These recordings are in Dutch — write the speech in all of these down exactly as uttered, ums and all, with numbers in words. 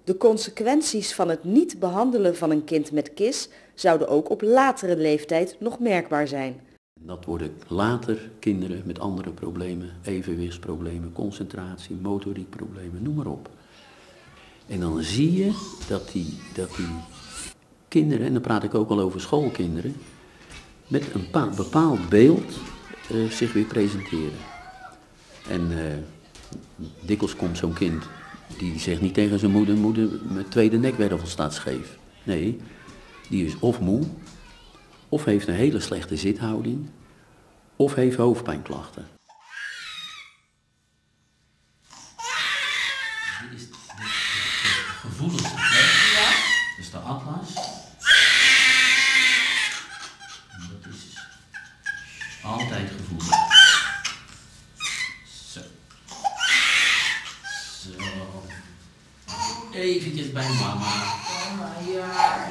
De consequenties van het niet behandelen van een kind met K I S zouden ook op latere leeftijd nog merkbaar zijn. Dat worden later kinderen met andere problemen, evenwichtsproblemen, concentratie, motoriekproblemen, noem maar op. En dan zie je dat die, dat die kinderen, en dan praat ik ook al over schoolkinderen, met een bepaald beeld uh, zich weer presenteren. En uh, dikwijls komt zo'n kind die zegt niet tegen zijn moeder, moeder, mijn tweede nekwervel staat scheef. Nee, die is of moe, of heeft een hele slechte zithouding, of heeft hoofdpijnklachten. Dit is de, de, de gevoeligste plek, ja. Dat is de atlas. En dat is altijd gevoelig. Zo. Zo. Eventjes bij mama. Mama, ja.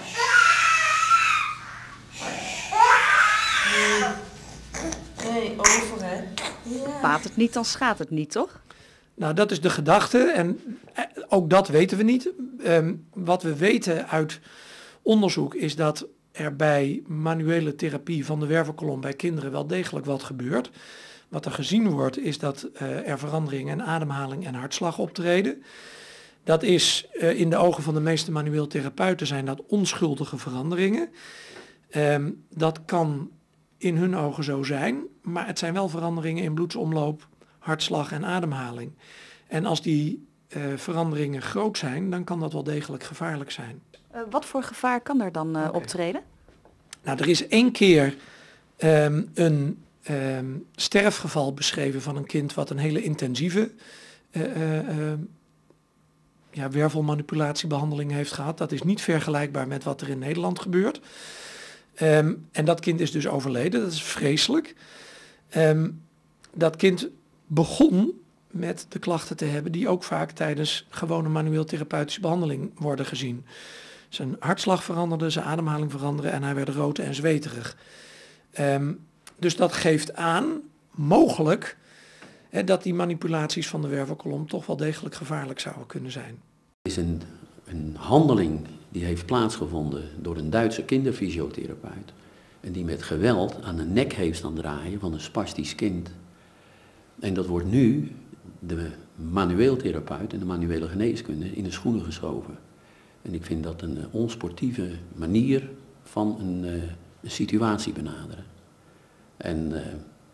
Nee, over hè. Ja. Baat het niet, dan schaadt het niet, toch? Nou, dat is de gedachte en ook dat weten we niet. Um, wat we weten uit onderzoek is dat er bij manuele therapie van de wervelkolom bij kinderen wel degelijk wat gebeurt. Wat er gezien wordt is dat uh, er veranderingen in ademhaling en hartslag optreden. Dat is uh, in de ogen van de meeste manueel therapeuten zijn dat onschuldige veranderingen. Um, dat kan in hun ogen zo zijn, maar het zijn wel veranderingen in bloedsomloop, hartslag en ademhaling. En als die uh, veranderingen groot zijn, dan kan dat wel degelijk gevaarlijk zijn. Uh, wat voor gevaar kan er dan uh, okay. optreden? Nou, er is één keer um, een um, sterfgeval beschreven van een kind wat een hele intensieve uh, uh, uh, ja, wervelmanipulatiebehandeling heeft gehad. Dat is niet vergelijkbaar met wat er in Nederland gebeurt. Um, en dat kind is dus overleden, dat is vreselijk. Um, dat kind begon met de klachten te hebben die ook vaak tijdens gewone manueel therapeutische behandeling worden gezien. Zijn hartslag veranderde, zijn ademhaling veranderde en hij werd rood en zweterig. Um, dus dat geeft aan, mogelijk, hè, dat die manipulaties van de wervelkolom toch wel degelijk gevaarlijk zouden kunnen zijn. Het is een, een handeling die heeft plaatsgevonden door een Duitse kinderfysiotherapeut. En die met geweld aan de nek heeft staan draaien van een spastisch kind. En dat wordt nu de manueel therapeut en de manuele geneeskunde in de schoenen geschoven. En ik vind dat een uh, onsportieve manier van een, uh, een situatie benaderen. En, uh,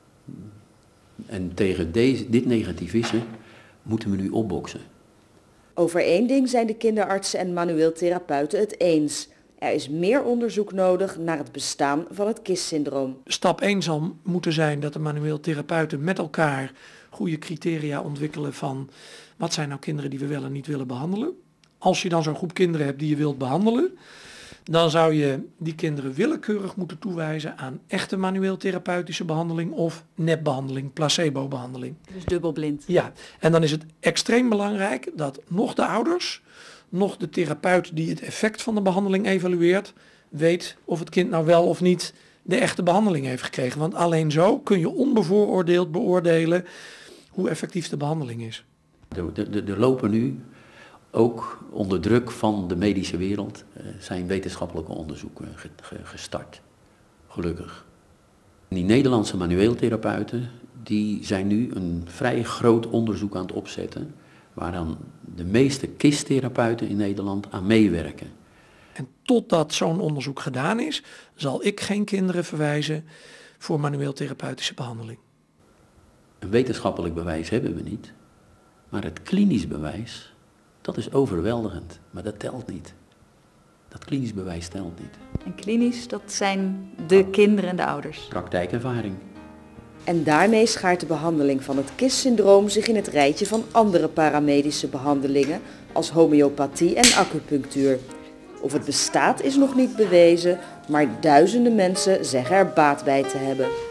en tegen deze, dit negativisme moeten we nu opboksen. Over één ding zijn de kinderartsen en manueel therapeuten het eens. Er is meer onderzoek nodig naar het bestaan van het K I S-syndroom. Stap één zal moeten zijn dat de manueel therapeuten met elkaar goede criteria ontwikkelen van wat zijn nou kinderen die we wel en niet willen behandelen. Als je dan zo'n groep kinderen hebt die je wilt behandelen, dan zou je die kinderen willekeurig moeten toewijzen aan echte manueel therapeutische behandeling of nepbehandeling, placebo-behandeling. Dus dubbelblind. Ja, en dan is het extreem belangrijk dat nog de ouders, nog de therapeut die het effect van de behandeling evalueert, weet of het kind nou wel of niet de echte behandeling heeft gekregen. Want alleen zo kun je onbevooroordeeld beoordelen hoe effectief de behandeling is. Er lopen nu, ook onder druk van de medische wereld, zijn wetenschappelijke onderzoeken gestart. Gelukkig. Die Nederlandse manueeltherapeuten die zijn nu een vrij groot onderzoek aan het opzetten, waaraan de meeste K I S-therapeuten in Nederland aan meewerken. En totdat zo'n onderzoek gedaan is, zal ik geen kinderen verwijzen voor manueel therapeutische behandeling. Een wetenschappelijk bewijs hebben we niet, maar het klinisch bewijs, dat is overweldigend, maar dat telt niet. Dat klinisch bewijs telt niet. En klinisch, dat zijn de kinderen en de ouders. Praktijkervaring. En daarmee schaart de behandeling van het K I S-syndroom zich in het rijtje van andere paramedische behandelingen als homeopathie en acupunctuur. Of het bestaat is nog niet bewezen, maar duizenden mensen zeggen er baat bij te hebben.